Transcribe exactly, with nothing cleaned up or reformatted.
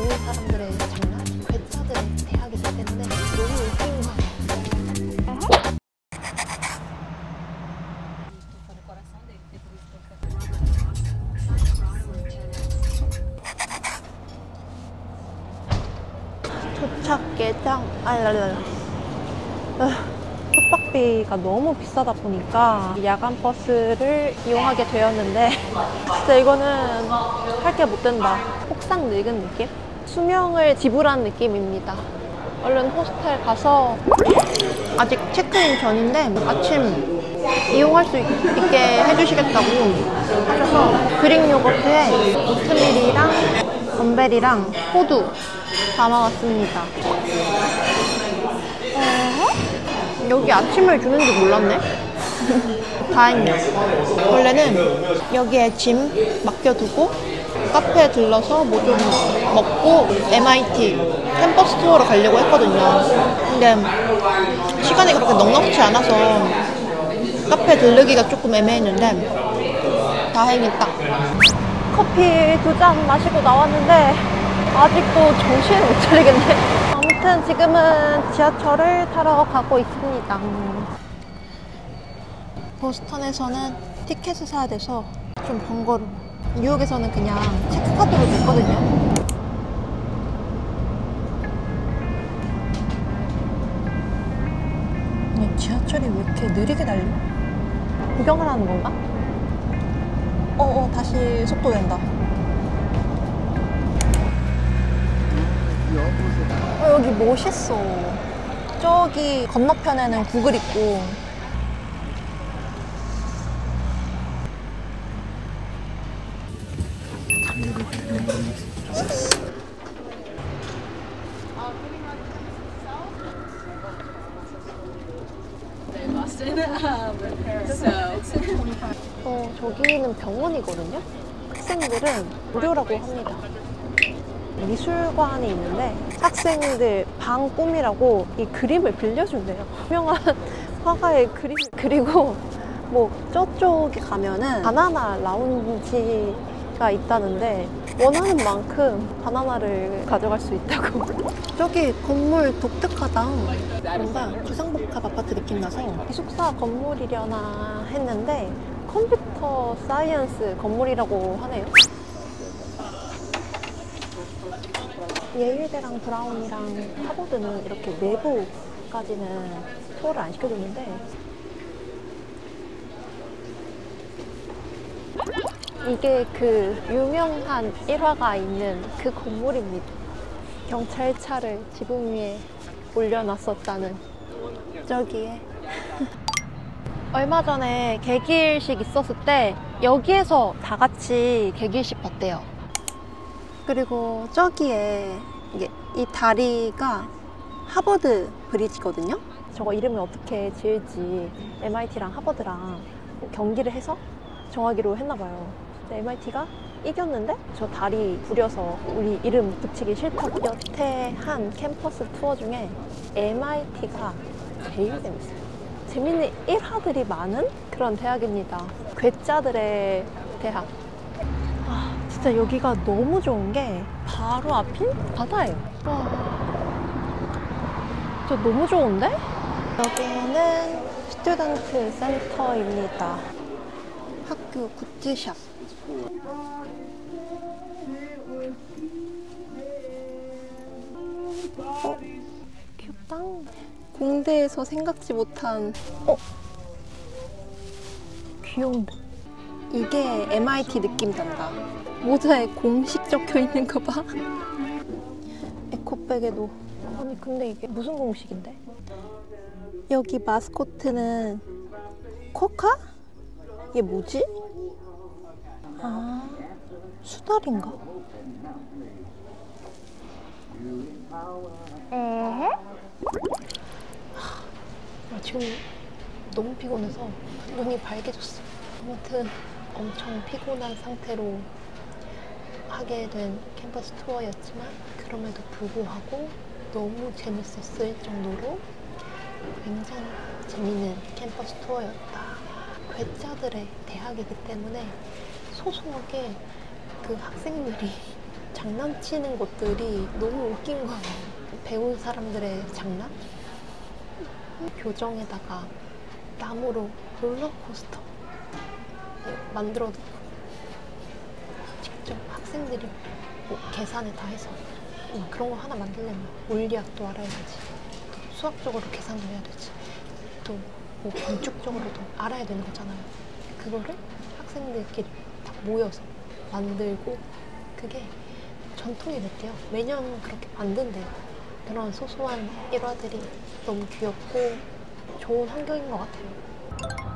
사람들의 장난? 괴짜들의 대학이기 때문에 너무 웃긴 거예요. 도착 예정. 알랄랄라. 숙박비가 너무 비싸다 보니까 야간 버스를 이용하게 되었는데 진짜 이거는 할 게 못 된다. 폭삭 늙은 느낌? 수명을 지불한 느낌입니다. 얼른 호스텔 가서, 아직 체크인 전인데 아침 이용할 수 있게 해주시겠다고 하셔서 그릭 요거트에 오트밀이랑 건벨이랑 호두 담아왔습니다. 어허? 여기 아침을 주는지 몰랐네? 다행이야. 원래는 여기에 짐 맡겨두고 카페에 들러서 뭐 좀 먹고 엠아이티 캠퍼스 투어로 가려고 했거든요. 근데 시간이 그렇게 넉넉치 않아서 카페에 들르기가 조금 애매했는데 다행히 딱 커피 두 잔 마시고 나왔는데 아직도 정신을 못 차리겠네. 아무튼 지금은 지하철을 타러 가고 있습니다. 보스턴에서는 티켓을 사야 돼서 좀 번거로워. 뉴욕에서는 그냥 체크카드로 됐거든요. 아니, 지하철이 왜 이렇게 느리게 달려? 구경을 하는 건가? 어어 다시 속도 된다. 어, 여기 멋있어. 저기 건너편에는 구글 있고. 어, 저기는 병원이거든요? 학생들은 무료라고 합니다. 미술관이 있는데 학생들 방 꾸미라고 이 그림을 빌려준대요. 유명한 화가의 그림. 그리고 뭐 저쪽에 가면은 바나나 라운지가 있다는데 원하는 만큼 바나나를 가져갈 수 있다고. 저기 건물 독특하다. 뭔가 주상복합 아파트 느낌 나서 기숙사 건물이려나 했는데 컴퓨터 사이언스 건물이라고 하네요. 예일대랑 브라운이랑 하버드는 이렇게 내부까지는 투어를 안 시켜줬는데 이게 그 유명한 일화가 있는 그 건물입니다. 경찰차를 지붕 위에 올려놨었다는. 저기에 얼마 전에 개기일식 있었을 때 여기에서 다 같이 개기일식 봤대요. 그리고 저기에 이게 이 다리가 하버드 브리지거든요. 저거 이름을 어떻게 지을지 엠아이티랑 하버드랑 경기를 해서 정하기로 했나봐요. 엠아이티가 이겼는데 저 다리 부려서 우리 이름 붙이기 싫다고. 여태 한 캠퍼스 투어 중에 엠아이티가 제일 재밌어요. 재밌는 일화들이 많은 그런 대학입니다. 괴짜들의 대학. 아, 진짜 여기가 너무 좋은 게 바로 앞이 바다예요. 와, 진짜 너무 좋은데? 여기는 스튜던트 센터입니다. 학교 굿즈샵. 어? 귀엽다. 공대에서 생각지 못한. 어? 귀여운데? 이게 엠아이티 느낌 난다. 모자에 공식 적혀 있는 거 봐. 에코백에도. 아니 근데 이게 무슨 공식인데? 여기 마스코트는 코카? 이게 뭐지? 아, 수달인가? 에헤? 아, 지금 너무 피곤해서 눈이 밝아졌어. 아무튼 엄청 피곤한 상태로 하게 된 캠퍼스 투어였지만 그럼에도 불구하고 너무 재밌었을 정도로 굉장히 재밌는 캠퍼스 투어였다. 괴짜들의 대학이기 때문에 소소하게 그 학생들이 장난치는 것들이 너무 웃긴 거예요. 배운 사람들의 장난? 교정에다가 나무로 롤러코스터 만들어 놓고 직접 학생들이 뭐 계산을 다 해서 막 그런 거 하나 만들려면 물리학도 알아야 되지, 또 수학적으로 계산도 해야 되지, 또 뭐 건축적으로도 알아야 되는 거잖아요. 그거를 학생들끼리 다 모여서 만들고 그게 전통이 됐대요. 매년 그렇게 만든대요. 그런 소소한 일화들이 너무 귀엽고 좋은 환경인 것 같아요.